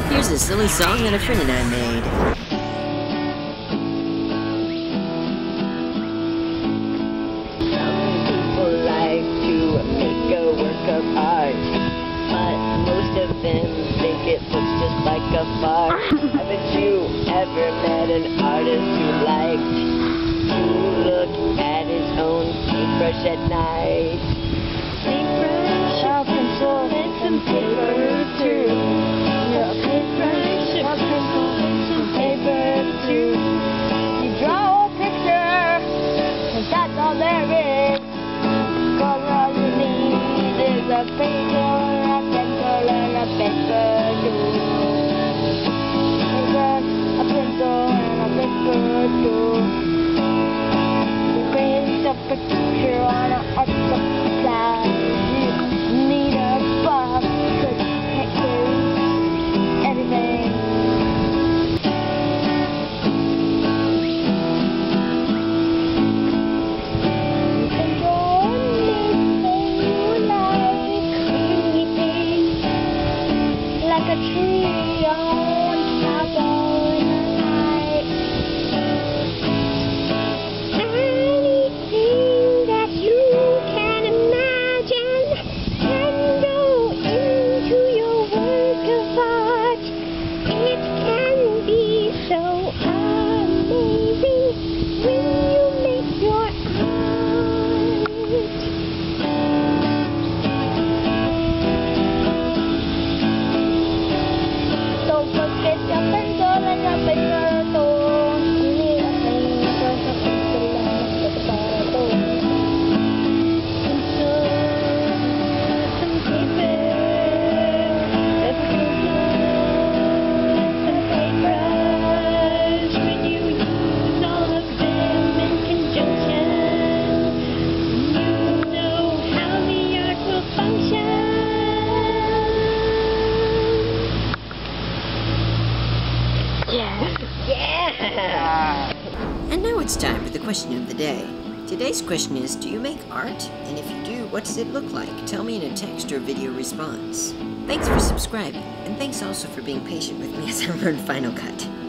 Here's a silly song that a friend and I made. Some people like to make a work of art, but most of them think it looks just like a fart. Haven't you ever met an artist who liked to look at his own paintbrush at night? Paintbrush, a pencil, and some paper too. A paintbrush, a pencil, and some paper too. You draw a picture, and that's all there is. 'Cause all you need is a paper, a pencil, and a paper too. A pencil, and a paper too. You paint a picture on an art supply. You need a box, 'cause you can't carry everything. You can draw anything you like a tree on top of the night. Anything that you can imagine can go into your work of art. It can be so amazing when you make your art. So first get your pencil and your paper too. You need a paintbrush, a pencil, and a paper too. Pencil, some paper, a pencil, some paintbrush. When you use all of them in conjunction, you know how the art will function. Yeah! And now it's time for the question of the day. Today's question is, do you make art? And if you do, what does it look like? Tell me in a text or video response. Thanks for subscribing, and thanks also for being patient with me as I learn Final Cut.